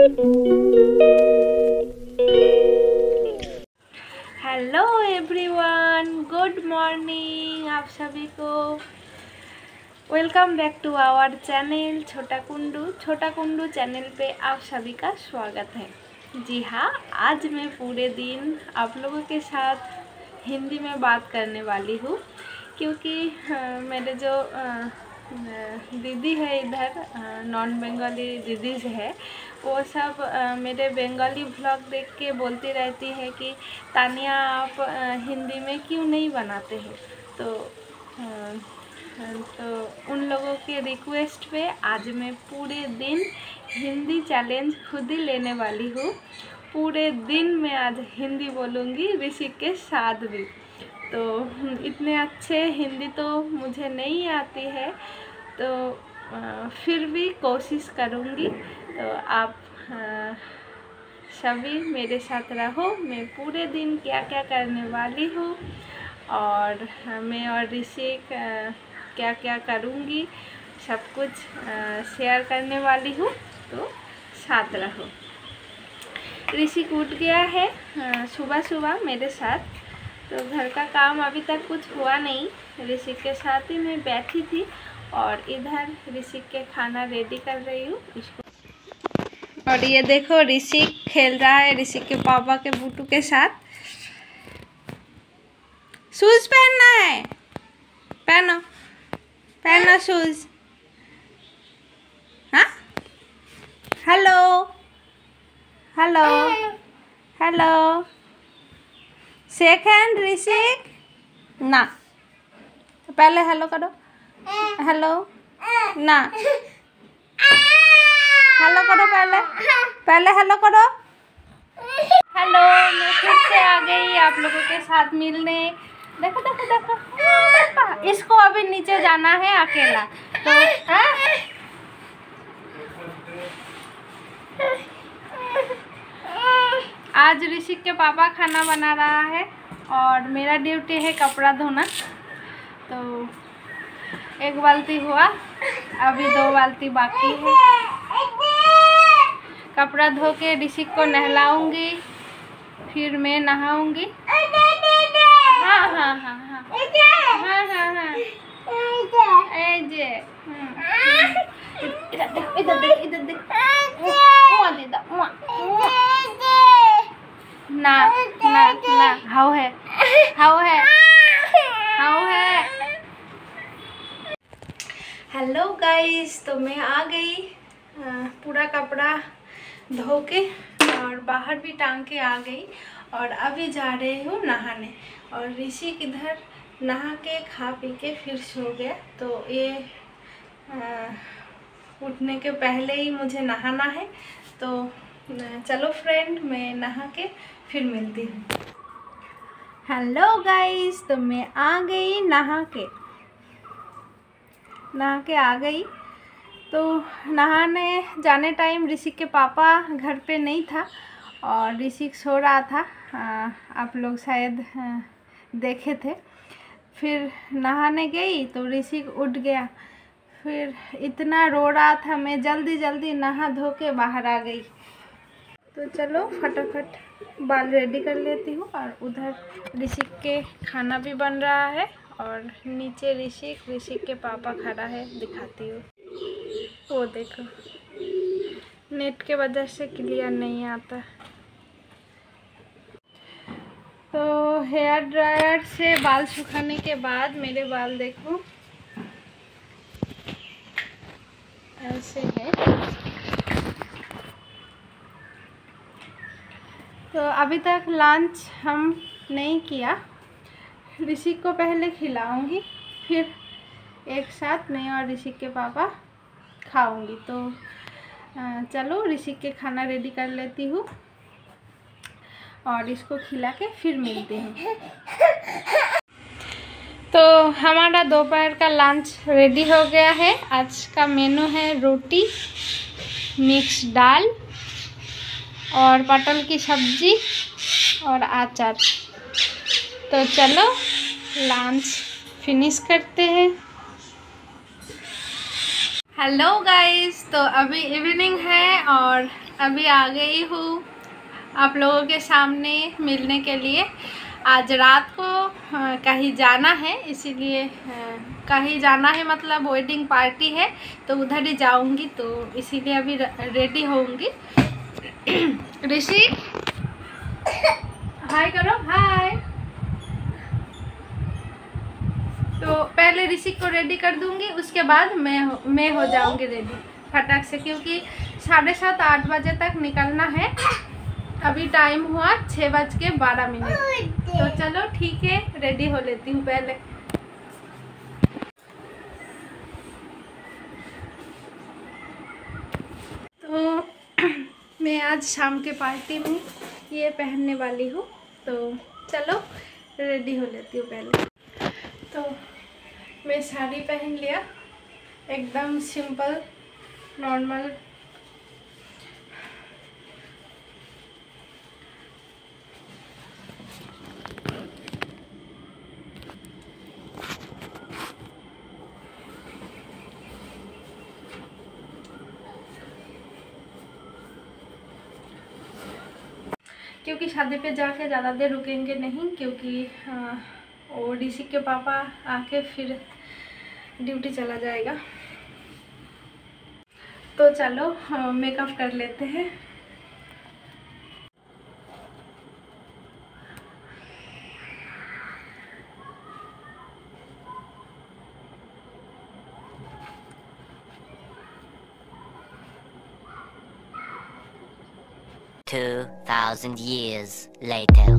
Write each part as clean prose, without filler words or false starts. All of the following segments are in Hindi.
हेलो एवरीवन, गुड मॉर्निंग आप सभी को। Welcome back to our channel Chhota Kundu channel पे आप सभी का स्वागत है। जी हाँ, आज मैं पूरे दिन आप लोगों के साथ हिंदी में बात करने वाली हूँ, क्योंकि मेरे जो दीदी है इधर, नॉन बंगाली दीदीज है, वो सब मेरे बंगाली व्लॉग देख के बोलती रहती है कि तानिया आप हिंदी में क्यों नहीं बनाते हो। तो उन लोगों के रिक्वेस्ट पे आज मैं पूरे दिन हिंदी चैलेंज खुद ही लेने वाली हूँ। पूरे दिन मैं आज हिंदी बोलूँगी, ऋषि के साथ भी। तो इतने अच्छे हिंदी तो मुझे नहीं आती है, तो फिर भी कोशिश करूँगी। तो आप सभी मेरे साथ रहो। मैं पूरे दिन क्या क्या करने वाली हूँ और मैं और ऋषि क्या क्या करूँगी, सब कुछ शेयर करने वाली हूँ। तो साथ रहो। ऋषि उठ गया है सुबह सुबह मेरे साथ, तो घर का काम अभी तक कुछ हुआ नहीं। ऋषि के साथ ही मैं बैठी थी और इधर ऋषि के खाना रेडी कर रही हूँ इसको। और ये देखो, ऋषि खेल रहा है ऋषि के पापा के बूटू के साथ। शूज पहनना है, पहनो पहनो शूज। हाँ, hello hello hello, shake hand Rishi ना, पहले हेलो करो। हेलो ना, हेलो करो, पहले हेलो करो। हेलो, मैं फिर से आ गई आप लोगों के साथ मिलने। देखो देखो देखो, इसको अभी नीचे जाना है अकेला। तो आज ऋषि के पापा खाना बना रहा है और मेरा ड्यूटी है कपड़ा धोना। तो एक बाल्टी हुआ, अभी 2 बाल्टी बाकी है। कपड़ा धो के ऋषि को नहलाऊंगी, फिर मैं नहाऊंगी। हाँ हाँ हाँ हाँ हाँ हाँ हाँ, इधर देख इधर देख। ना ना ना, हाउ है हाउ है हाउ है। हेलो गाइस, तो मैं आ गई पूरा कपड़ा धो के और बाहर भी टांग के आ गई और अभी जा रही हूँ नहाने। और ऋषि किधर नहा के खा पी के फिर सो गया, तो ये उठने के पहले ही मुझे नहाना है। तो चलो फ्रेंड, मैं नहा के फिर मिलती हूँ। हेलो गाइस, तो मैं आ गई नहा के आ गई। तो नहाने जाने टाइम ऋषि के पापा घर पे नहीं था और ऋषि सो रहा था, आप लोग शायद देखे थे। फिर नहाने गई तो ऋषि उठ गया, फिर इतना रो रहा था, मैं जल्दी जल्दी नहा धो के बाहर आ गई। तो चलो फटाफट बाल रेडी कर लेती हूँ। और उधर ऋषि के खाना भी बन रहा है और नीचे ऋषि के पापा खड़ा है, दिखाती हूँ। वो देखो, नेट के वजह से क्लियर नहीं आता। तो हेयर ड्रायर से बाल सुखाने के बाद मेरे बाल देखो ऐसे है। तो अभी तक लंच हम नहीं किया। ऋषि को पहले खिलाऊंगी, फिर एक साथ मैं और ऋषि के पापा खाऊंगी। तो चलो ऋषि के खाना रेडी कर लेती हूँ और इसको खिला के फिर मिलती हूँ। तो हमारा दोपहर का लंच रेडी हो गया है। आज का मेनू है रोटी, मिक्स दाल और पटल की सब्जी और अचार। तो चलो लंच फिनिश करते हैं। हेलो गाइस, तो अभी इवनिंग है और अभी आ गई हूँ आप लोगों के सामने मिलने के लिए। आज रात को कहीं जाना है, इसीलिए कहीं जाना है मतलब वेडिंग पार्टी है, तो उधर ही जाऊंगी, तो इसीलिए अभी रेडी होऊंगी। ऋषि हाय करो, हाय। तो पहले ऋषि को रेडी कर दूंगी, उसके बाद मैं हो जाऊंगी रेडी फटाक से, क्योंकि 7:30 8 बजे तक निकलना है। अभी टाइम हुआ 6:12। तो चलो ठीक है, रेडी हो लेती हूँ पहले। तो मैं आज शाम के पार्टी में ये पहनने वाली हूँ, तो चलो रेडी हो लेती हूँ पहले। तो मैं साड़ी पहन लिया, एकदम सिंपल नॉर्मल। क्योंकि शादी पे जाके ज़्यादा देर रुकेंगे नहीं, क्योंकि वो ऋषि के पापा आके फिर ड्यूटी चला जाएगा। तो चलो मेकअप कर लेते हैं। $2,000 years later.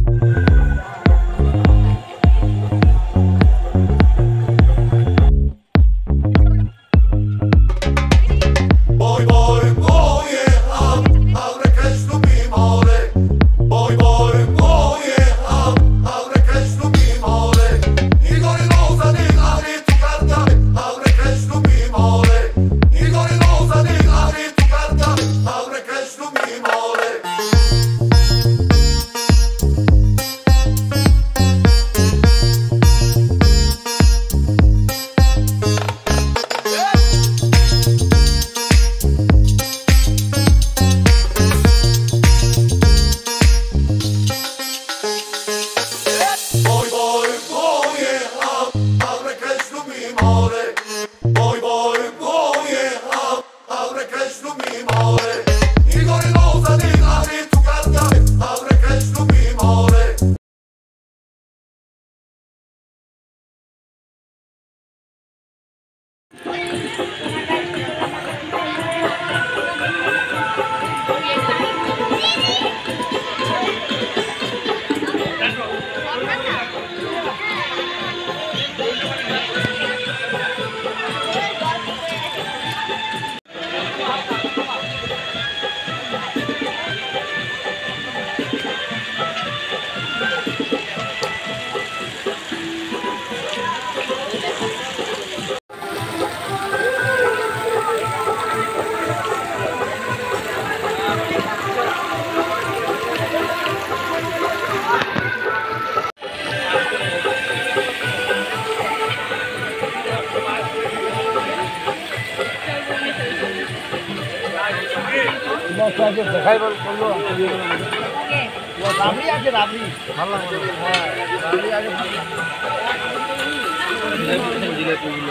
দেখাই করলো রাবড়ি আছে, রাবড়ি ভালো লাগে, হ্যাঁ রাবড়ি আগে জিলাপিগুলো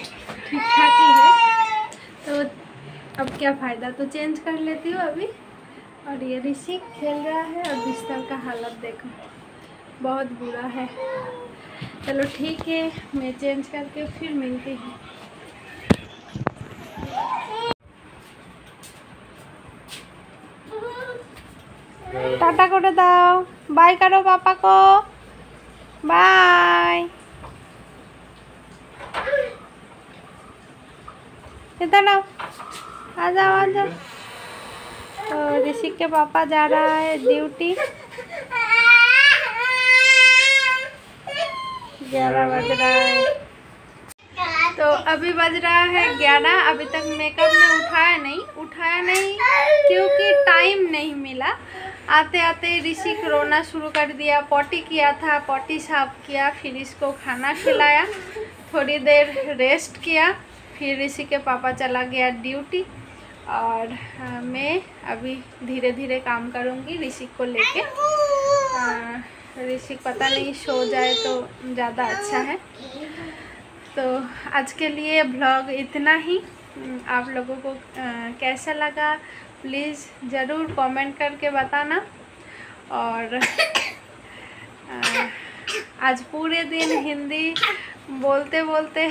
ठीक ठाक ही है। तो अब क्या फ़ायदा, तो चेंज कर लेती हूँ अभी। और ये ऋषि खेल रहा है और बिस्तर का हालत देखो बहुत बुरा है। चलो ठीक है, मैं चेंज करके फिर मिलती हूँ। टाटा करे दाओ, बाय करो पापा को, बाय। इधर आओ, आ जाओ आ जाओ। तो ऋषि के पापा जा रहा है ड्यूटी। 11 बज रहा है। तो अभी बज रहा है 11। अभी तक मेकअप में उठाया नहीं क्योंकि टाइम नहीं मिला। आते आते ऋषि रोना शुरू कर दिया। पॉटी किया था, पॉटी साफ किया, फिर इसको खाना खिलाया, थोड़ी देर रेस्ट किया, फिर ऋषि के पापा चला गया ड्यूटी। और मैं अभी धीरे धीरे काम करूँगी ऋषि को लेके। ऋषि पता नहीं सो जाए तो ज़्यादा अच्छा है। तो आज के लिए ब्लॉग इतना ही। आप लोगों को कैसा लगा प्लीज़ ज़रूर कमेंट करके बताना। और आज पूरे दिन हिंदी बोलते बोलते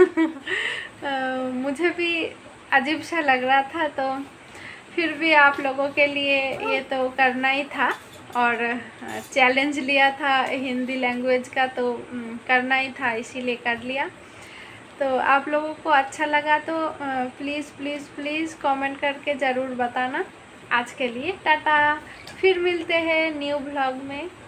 मुझे भी अजीब सा लग रहा था, तो फिर भी आप लोगों के लिए ये तो करना ही था। और चैलेंज लिया था हिंदी लैंग्वेज का, तो करना ही था, इसीलिए कर लिया। तो आप लोगों को अच्छा लगा तो प्लीज़ प्लीज़ प्लीज़ कमेंट करके ज़रूर बताना। आज के लिए टाटा, फिर मिलते हैं न्यू ब्लॉग में।